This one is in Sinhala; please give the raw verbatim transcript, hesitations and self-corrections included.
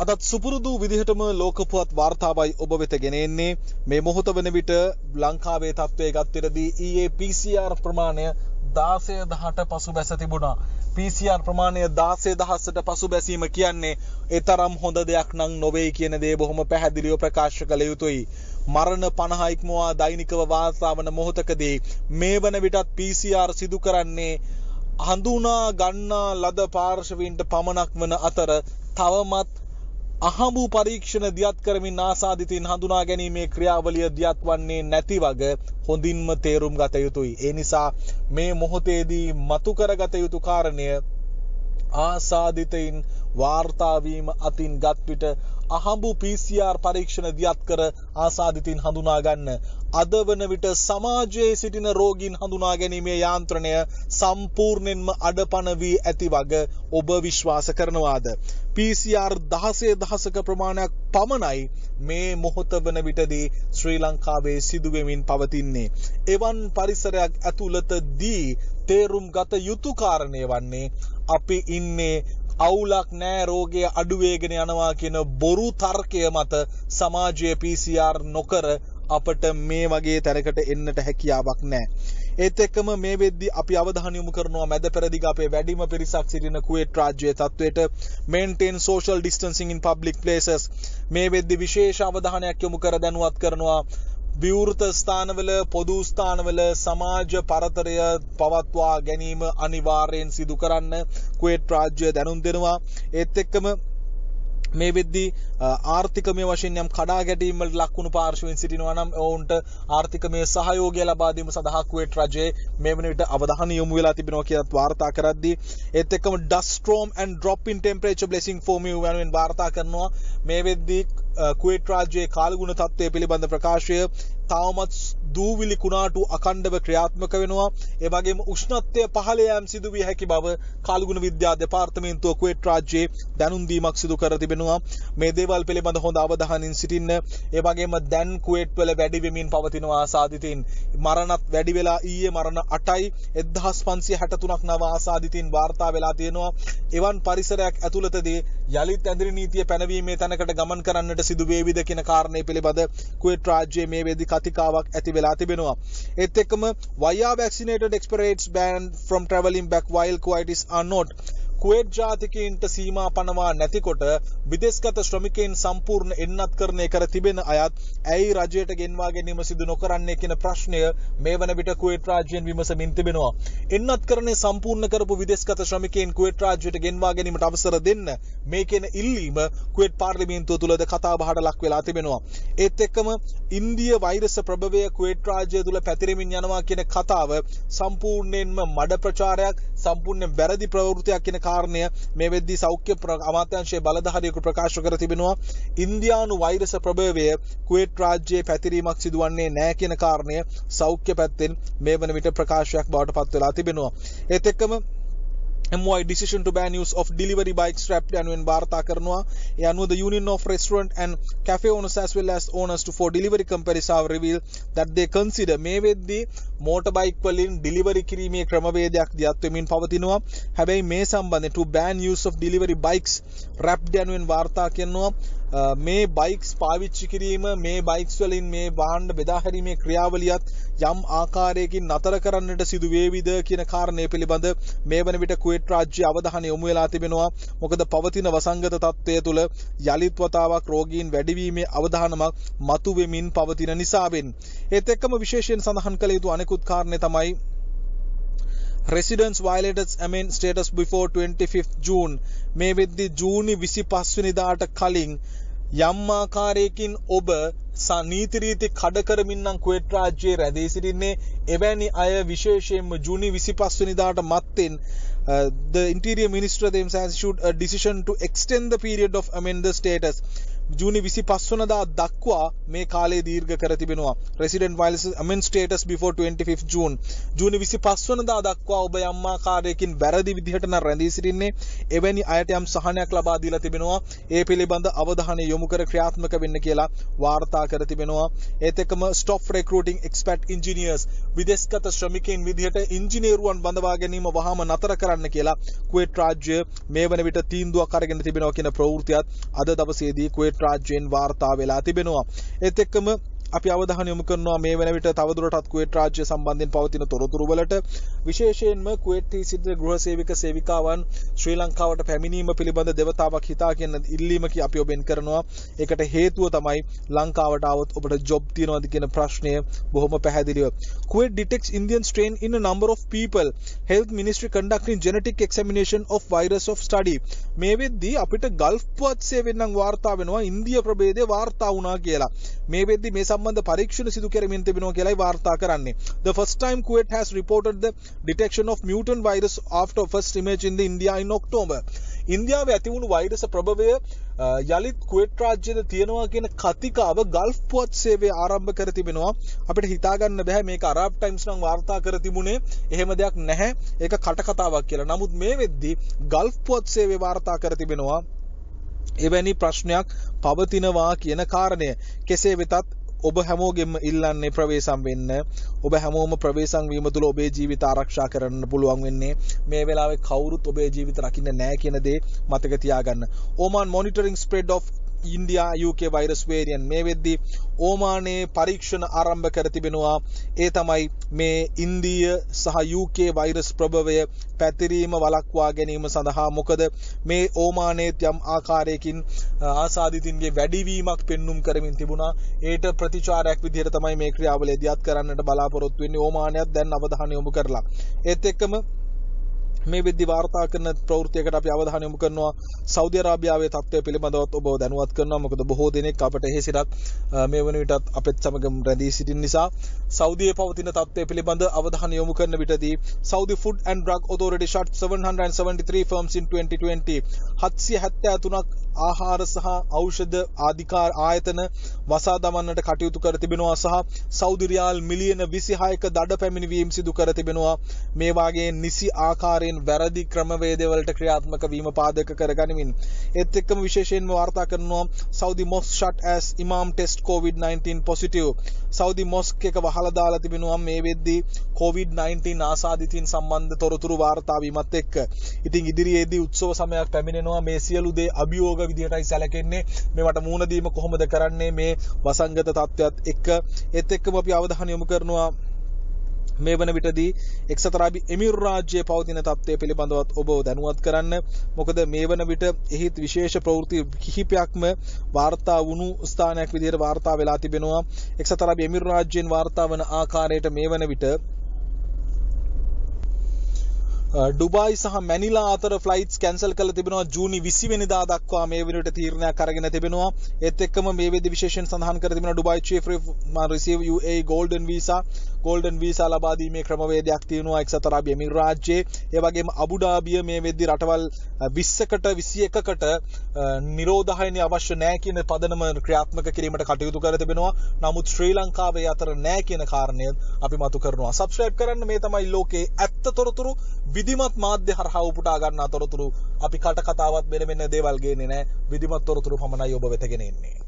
අදත් සුපුරුදු විදිහටම ලෝකපුවත් වාර්තාවයි ඔබ වෙත ගෙන එන්නේ. මේ මොහොත වන විට ලංකාවේ තත්ත්වය ගත්තටදී ඊයේ P C R ප්‍රමාණය දාසය දහට පසුබැස තිබුණා. P C R ප්‍රමාණය දාසය දහසට පසුබැසීම කියන්නේ ඒ තරම් හොඳ දෙයක් නම් නොවේ කියන දේ බොහොම පැහැදිලිව ප්‍රකාශ කළ යුතුයි. මරණ පනහ ඉක්මවා දෛනිකව වාර්තා වන මොහොතකදී මේ වන විටත් P C R සිදු කරන්නේ හඳුනා ගන්නා ලද පාර්ශවීන්ට පමණක් වන අතර තවමත් අහඹු පරීක්ෂණ දියත් කරමින් ආසාදිතින් හඳුනා ගැනීමේ ක්‍රියාවලිය දියත් වන්නේ නැති වග හොඳින්ම තේරුම් ගත යුතුයි. ඒ නිසා මේ මොහොතේදී මතු කරගත යුතු කාරණය ආසාදිතයින් වාර්තා වීම අතින් ගත් විට අහඹු P C R පරීක්ෂණ දියත් කර ආසාදිතින් හඳුනා ගන්න. අද වන විට සමාජයේ සිටින රෝගීන් හඳුනා ගැනීමේ යාන්ත්‍රණය සම්පූර්ණයෙන්ම අඩපණ වී ඇති වග ඔබ විශ්වාස කරනවාද? P C R දහසේ දහසක ප්‍රමාණයක් පමණයි මේ මොහොත වන විටදී ශ්‍රී ලංකාවේ සිදු වෙමින් පවතින්නේ. එවන් පරිසරයක් ඇතුළතදී තේරුම් ගත යුතු කාරණය වන්නේ අපි ඉන්නේ අවුලක් නෑ රෝගය අඩු වේගෙන යනවා කියන බොරු තර්කය මත සමාජයේ P C R නොකර අපට මේ වගේ තැනකට එන්නට හැකියාවක් නෑ. ඒත් එක්කම මේ වෙද්දී අපි අවධානය යොමු කරනවා මැද පෙරදිග අපේ වැඩිම පිරිසක් සිටින කුවේට් රාජ්‍යයේ තත්වයට maintain social distancing in public places. මේ වෙද්දී විශේෂ අවධානයක් යොමු කර දැනුවත් කරනවා විවෘත ස්ථානවල පොදු ස්ථානවල සමාජ පරතරය පවත්වා ගැනීම අනිවාර්යෙන් සිදු කරන්න කුවේට් රාජ්‍ය දැනුම් දෙනවා. ඒත් එක්කම මේ වෙද්දී ආර්ථිකමය වශයෙන් යම් කඩා ගැටීම් වලට ලක් වුණු පාර්ශවීන් සිටිනවා නම් ඔවුන්ට ආර්ථිකමය සහයෝගය ලබා දීම සඳහා කුවේට් රජයේ මේ වන විට අවධානය යොමු වෙලා තිබෙනවා කියලා වාර්තා කරද්දී ඒත් එක්කම dust storm and drop in temperature blessing for me වෙනුවෙන් වාර්තා කරනවා. මේ වෙද්දී කුවේට් රාජ්‍යයේ කාලගුණ තත්ත්වය පිළිබඳ ප්‍රකාශය තවමත් දූවිලි කුණාටු අඛණ්ඩව ක්‍රියාත්මක වෙනවා. ඒ වගේම උෂ්ණත්වය පහළ යාම සිදු විය හැකි බව කාලගුණ විද්‍යා දෙපාර්තමේන්තුව කුවේට් රාජ්‍යයේ දැනුම් දීමක් සිදු කර තිබෙනවා. මේ දේවල් පිළිබඳ හොඳ අවධානයෙන් සිටින්න. ඒ වගේම දැන් කුවේට් වල වැඩි වෙමින් පවතිනවා ආසාදිතින්. මරණත් වැඩි වෙලා ඊයේ මරණ අටයි එක්දහස් පන්සිය හැට තුනක් නව ආසාදිතින් වාර්තා වෙලා තියෙනවා. එවන් පරිසරයක් ඇතුළතදී යලිත් ඇඳිරි නීතිය පැනවීමේ තැනකට ගමන් කරන්නට සිදු වේවිද කියන කාරණේ පිළිබඳ කුවේට් රාජ්‍යයේ මේ වෙද්දී කතිකාවක් ඇති වෙලා තිබෙනවා. ඒත් එක්කම why are vaccinated expats banned from travelling back while Kuwaitis are not? Kuwait ජාතිකයින්ට සීමා පනවා නැතිකොට විදේශගත ශ්‍රමිකයින් සම්පූර්ණ එන්නත්කරණය කර තිබෙන අයත් ඇයි රජයට ගෙන්වා ගැනීම සිදු නොකරන්නේ කියන ප්‍රශ්නය මේ වන විට කුවේට් රාජ්‍යයෙන් විමසමින් තිබෙනවා. එන්නත්කරණය සම්පූර්ණ කරපු විදේශගත ශ්‍රමිකයින් කුවේට් රාජ්‍යයට ගෙන්වා ගැනීමට අවසර දෙන්න මේ කියන ඉල්ලීම කුවේට් පාර්ලිමේන්තුව තුලද කතා බහට ලක් වෙලා තිබෙනවා. ඒත් එක්කම ඉන්දිය වෛරස ප්‍රභවය කුවේට් රාජ්‍යය තුල පැතිරෙමින් යනවා කියන කතාව සම්පූර්ණයෙන්ම මඩ ප්‍රචාරයක්, සම්පූර්ණ වැරදි ප්‍රවෘත්තියක් කියන කාරණය මේ වෙද්දී සෞඛ්‍ය අමාත්‍යාංශයේ බලධාරියෙකු ප්‍රකාශ කර තිබෙනවා. ඉන්දියානු වෛරස ප්‍රභවය කුවේට් රාජ්‍යයේ පැතිරීමක් සිදුවන්නේ නැහැ කියන කාරණය සෞඛ්‍ය පැත්තෙන් මේ වන විට ප්‍රකාශයක් බවට පත් වෙලා තිබෙනවා. ඒත් එක්කම M Y decision to ban use of delivery bikes strapped යනුවෙන් වාර්තා කරනවා. ඒ අනුව the Union of Restaurant and Cafe Owners as well as owners to for delivery companies have revealed that they consider මේ වෙද්දී මෝටර් බයික් වලින් ඩිලිවරි කිරීමේ ක්‍රමවේදයක් දියත් වෙමින් පවතිනවා. හැබැයි මේ සම්බන්ධයෙන් to ban use of delivery bikes wrapped යනුවෙන් වාර්තා කරනවා. මේ බයික්ස් පාවිච්චි කිරීම මේ බයික්ස් වලින් මේ වාහන බෙදා හැරීමේ ක්‍රියාවලියත් යම් ආකාරයකින් නතර කරන්නට සිදු වේවිද කියන කාරණය පිළිබඳ මේ වන විට කුවේට් රාජ්‍ය අවධානය යොමු වෙලා තිබෙනවා. මොකද පවතින වසංගත තත්ත්වය තුළ යලිත් වතාවක් රෝගීන් වැඩිවීමේ අවධානමක් මතු වෙමින් පවතින නිසාවෙන්. ඒත් එක්කම විශේෂයෙන් සඳහන් කළ යුතු අනෙකුත් කාරණය තමයි residents violated amend status before twenty-fifth June. මේ වෙද්දී ජූනි විසිපහ වෙනිදාට කලින් යම් ආකාරයකින් ඔබ නීති රීති කඩ කරමින් නම් කුවේට් රාජ්‍යයේ රැඳී සිටින්නේ. එවැනි අය විශේෂයෙන්ම ජූනි විසිපහ වෙනිදාට මත්තෙන් Uh, the Interior Minister themselves issued a decision to extend the period of amend the status. ජූනි විසිපහ වෙනිදා දක්වා මේ කාලය දීර්ඝ කර තිබෙනවා. Resident Violence Amend Status before twenty-fifth June. ජූනි විසිපහ වෙනිදා දක්වා ඔබ යම් ආකාරයකින් වැරදි විදිහට නම් රැඳී සිටින්නේ. එවැනි අයට යම් සහනයක් ලබා දීලා තිබෙනවා. ඒ පිළිබඳ අවධානය යොමු කර ක්‍රියාත්මක වෙන්න කියලා වාර්තා කර තිබෙනවා. ඒත් එක්කම stop recruiting expat engineers විදේශගත ශ්‍රමිකයින් විදිහට ඉංජිනේරුවන් බඳවා ගැනීම වහාම නතර කරන්න කියලා කුවේට් රාජ්‍ය මේ වන විට තීන්දුවක් අරගෙන තිබෙනවා කියන ප්‍රවෘත්තියත් අද දවසේදී කුවේට් රාජ්‍යයෙන් වාර්තා වෙලා තිබෙනවා. ඒත් එක්කම අපි අවධානය යොමු කරනවා මේ වෙන විට තවදුරටත් කුවේට් රාජ්‍ය සම්බන්ධයෙන් පවතින තොරතුරු වලට. විශේෂයෙන්ම කුවේට්හි සිටින ගෘහ සේවක සේවිකාවන් ශ්‍රී ලංකාවට පැමිණීම පිළිබඳ දෙවතාවක් හිතා කියන ඉල්ලීමක අපි ඔබෙන් කරනවා. ඒකට හේතුව තමයි ලංකාවට આવොත් ඔබට ජොබ් තියනවාද කියන ප්‍රශ්නය බොහොම පැහැදිලිව. Kuwait detects Indian strain in a number of people. Health Ministry conducting genetic examination of virus of study. මේ වෙද්දී අපිට ගල්ෆ් පුවත් සේවයෙන් නම් වාර්තා වෙනවා ඉන්දියා ප්‍රභේදයේ වාර්තා වුණා කියලා. මේ වෙද්දී මේ සම්බන්ධ පරීක්ෂණ සිදු කරමින් තිබෙනවා කියලායි වාර්තා කරන්නේ. The first time Kuwait has reported the detection of mutant virus after first image in the India in October. ඉන්දියාවේ ඇති වුණු වෛරස ප්‍රභවය යලිත් කුවේට් රාජ්‍යයේ තියෙනවා කියන කතිකාව ගල්ෆ් පුවත් සේවය ආරම්භ කර තිබෙනවා. අපිට හිතා ගන්න බෑ මේක අරාබ් ටයිම්ස් නම් වාර්තා කර තිබුණේ එහෙම දෙයක් නැහැ. ඒක කටකතාවක් කියලා. නමුත් මේ වෙද්දී ගල්ෆ් පුවත් සේවය වාර්තා කර තිබෙනවා එවැනි ප්‍රශ්නයක් පවතිනවා කියන කාරණය. කෙසේ වෙතත් ඔබ හැමෝගෙම ඉල්ලන්නේ ප්‍රවේශම් වෙන්න. ඔබ හැමෝම ප්‍රවේශම් වීම තුළ ඔබේ ජීවිත ආරක්ෂා කරන්න පුළුවන් වෙන්නේ. මේ වෙලාවේ කවුරුත් ඔබේ ජීවිත රකින්න නැහැ කියන දේ මතක තියාගන්න. Oman monitoring spread of India U K virus variant. මේ වෙද්දී ඕමානයේ පරීක්ෂණ ආරම්භ කර තිබෙනවා. ඒ තමයි මේ ඉන්දීය සහ U K වෛරස් ප්‍රභවය පැතිරීම වළක්වා ගැනීම සඳහා. මොකද මේ ඕමානයේ යම් ආකාරයකින් ආසාදිතින්ගේ වැඩිවීමක් පෙන්눔 කරමින් තිබුණා. ඒට ප්‍රතිචාරයක් විදිහට තමයි මේ ක්‍රියාවලිය ඉදිරියට කරන්නට බලාපොරොත්තු වෙන්නේ. ඕමානයත් දැන් අවධානය යොමු කරලා. ඒත් එක්කම මේ වෙද්දී වාර්තා කරන ප්‍රවෘත්තියකට අපි අවධානය යොමු කරනවා. සෞදි අරාබියාවේ තත්ත්වය පිළිබඳව ඔබව දැනුවත් කරනවා. මොකද බොහෝ දෙනෙක් අපට එහෙසිරත් මේ වන විටත් අපෙත් සමග රැඳී සිටින නිසා සෞදියේ පවතින තත්ත්වය පිළිබඳ අවධානය යොමු කරන විටදී Saudi Food and Drug Authority shut seven hundred seventy-three firms in twenty twenty. හත්සිය හැත්තෑ තුනක් ආහාර සහ ඖෂධ ආධිකාර ආයතන වසා දමන්නට කටයුතු කර තිබෙනවා සහ සෞදි රියාල් මිලියන විසිහයක දඩ පැමිණවීම සිදු කර තිබෙනවා. මේ වාගේ නිසි ආකාරයෙන් වැරදි ක්‍රමවේදවලට ක්‍රියාත්මක වීම පාදක කරගනිමින්. ඒත් එක්කම විශේෂයෙන්ම වාර්තා කරනවා Saudi mosque shut as imam test covid nineteen positive. Saudi mosque එක වහලා දාලා තිබෙනවා මේ වෙද්දී covid nineteen ආසාදිතින් සම්බන්ධ තොරතුරු වාර්තා වීමත් එක්ක. ඉතින් ඉදිරියේදී උත්සව සමයක් පැමිණෙනවා. මේ සියලු දේ අභියෝග විදිහටයි සැලකෙන්නේ. මේවට මුහුණ දීම කොහොමද කරන්නේ මේ වසංගත තත්ත්වයක් එක්ක. ඒත් එක්කම අපි අවධානය යොමු කරනවා මේ වන විටදී එක්සත් අරාබි එමිරු රාජ්‍යයේ පවතින තත්ත්වය පිළිබඳවත් ඔබ දැනුවත් කරන්න. මොකද මේ වන විට එහි විශේෂ ප්‍රවෘත්ති කිහිපයක්ම වාර්තා වුණු ස්ථානයක් විදිහට වාර්තා වෙලා තිබෙනවා. එක්සත් අරාබි එමිරු රාජ්‍යයෙන් වාර්තා වන ආකාරයට මේ වන විට ඩුබායි සහ මැනිලා අතර ෆ්ලයිට්ස් කැන්සල් කරලා තිබෙනවා. ජූනි විසි වෙනිදා දක්වා මේ වෙනුවට තීරණයක් අරගෙන තිබෙනවා. ඒත් එක්කම මේ වෙද්දී විශේෂයෙන් සඳහන් කර තිබෙනවා Dubai chief receive U A E golden visa golden visa ලබා දීමේ ක්‍රමවේදයක් තියෙනවා එක්සත් අරාබි එමිරු රාජ්‍යයේ. ඒ වගේම අබුඩාබිය මේ වෙද්දී රටවල් විස්සකට විසි එකකට නිරෝධායනය අවශ්‍ය නැහැ කියන පදනම ක්‍රියාත්මක කිරීමට කටයුතු කර තිබෙනවා. නමුත් ශ්‍රී ලංකාවේ අතර නැහැ කියන කාරණය අපි මතු කරනවා. සබ්ස්ක්‍රයිබ් කරන්න. මේ තමයි ලෝකේ ඇත්ත තොරතුරු විධිමත් මාධ්‍ය හරහා උපුටා ගන්නා තොරතුරු. අපි කට කතාවත් මෙන්න මෙන්න දේවල් ගේන්නේ නැහැ. විධිමත් තොරතුරු පමණයි ඔබ වෙත ගෙන එන්නේ.